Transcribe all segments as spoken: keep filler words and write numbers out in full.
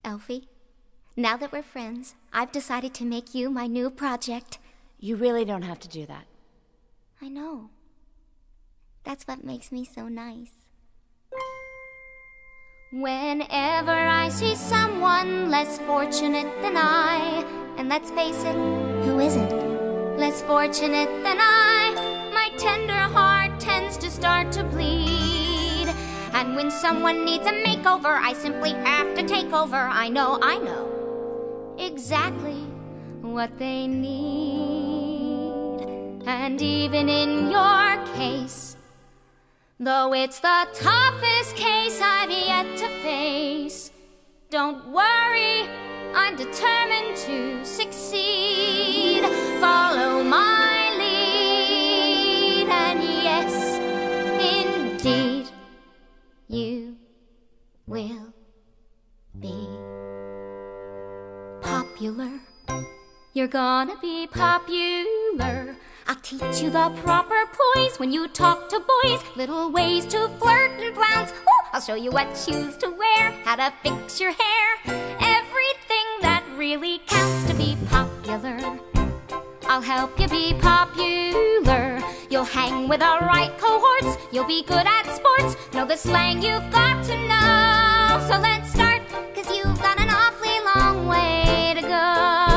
Elfie, now that we're friends, I've decided to make you my new project. You really don't have to do that. I know. That's what makes me so nice. Whenever I see someone less fortunate than I, and let's face it, who isn't less fortunate than I, my tender heart tends to start to bleed. And when someone needs a makeover, I simply have to take over. I know, I know exactly what they need. And even in your case, though it's the toughest case I've yet to face, don't worry, I'm determined to succeed. Follow my lead, and yes, indeed, you will be popular. You're gonna be popular. I'll teach you the proper poise when you talk to boys, little ways to flirt and flounce. Ooh, I'll show you what shoes to wear, how to fix your hair, everything that really counts to be popular. I'll help you be popular. You'll hang with the right cohorts, you'll be good at sports, know the slang you've got to know. So let's start, 'cause you've got an awfully long way to go.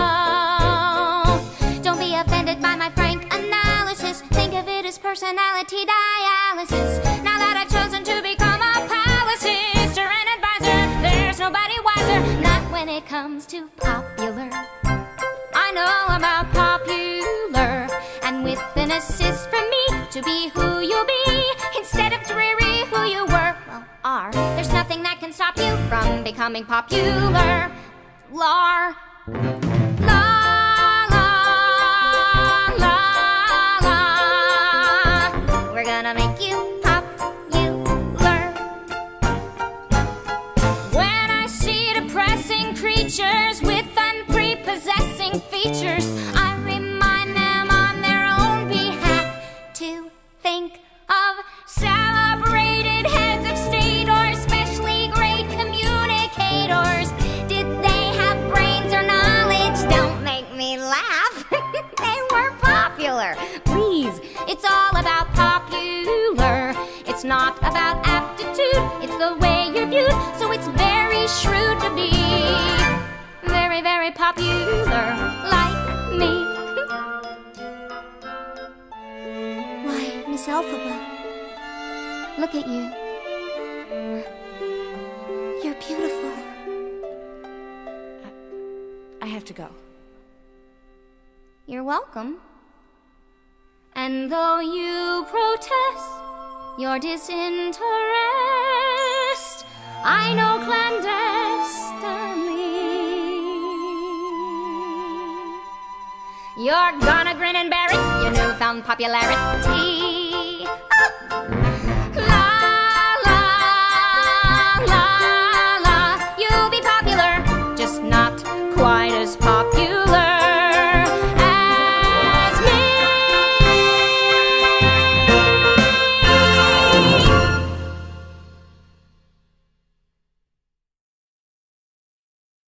Don't be offended by my frank analysis, think of it as personality dialysis. Now that I've chosen to become a palace sister and advisor, there's nobody wiser, not when it comes to popular. I know about popular, and with an assist from me to be who you'll be, instead of dreary who you were, well, are. There's nothing that can stop you from becoming popular. Lar. La, la, la, la. We're gonna make you popular. When I see depressing creatures with unprepossessing features, I remind them on their own behalf to think of celebrated heads of state or especially great communicators. Did they have brains or knowledge? Don't make me laugh. They were popular. Please, it's all about popular. It's not about aptitude, it's the way you're viewed. So it's very shrewd to be very, very popular like me. Why, Miss Elphaba, look at you. You're beautiful. I have to go. You're welcome. And though you protest your disinterest, I know clandestinely you're gonna grin and bear it, your newfound popularity. Ah!